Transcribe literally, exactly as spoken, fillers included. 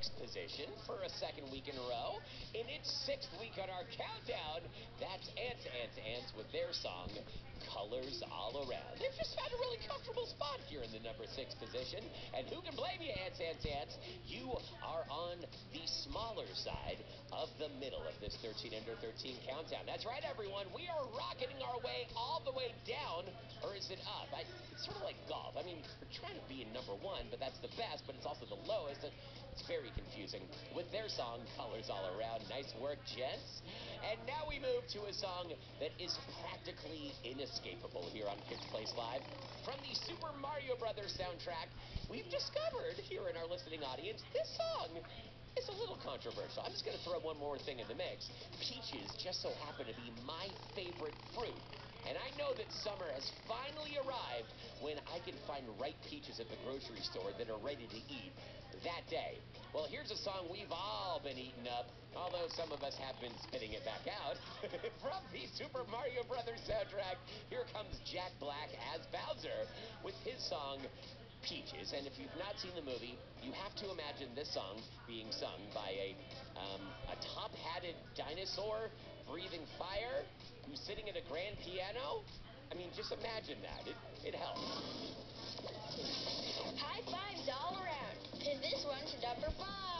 sixth position for a second week in a row. In its sixth week on our countdown, that's Ants, Ants, Ants with their song, Colors All Around. They've just found a really comfortable spot here in the number six position. And who can blame you, Ants, Ants, Ants? You are on the smaller side of the middle of this thirteen under thirteen countdown. That's right, everyone. We are rocketing our way all the way down, or is it up? I, it's sort of like golf. I mean, we're trying to be in number one, but that's the best, but it's also the lowest. It's very confusing. With their song, Colors All Around. Nice work, gents. And now we move to a song that is practically inescapable here on Kids Place Live. From the Super Mario Brothers soundtrack, we've discovered here in our listening audience, this song is a little controversial. I'm just going to throw one more thing in the mix. Peaches just so happen to be my favorite fruit. And I know that summer has finally arrived when I can find ripe peaches at the grocery store that are ready to eat that day. Well, here's a song we've all been eating up, although some of us have been spitting it back out. From the Super Mario Brothers soundtrack, here comes Jack Black as Bowser with his song, Peaches. And if you've not seen the movie, you have to imagine this song being sung by a, um, a top-hatted dinosaur breathing fire who's sitting at a grand piano. I mean, just imagine that. It, it helps. High fives all around, 'cause this one's number five.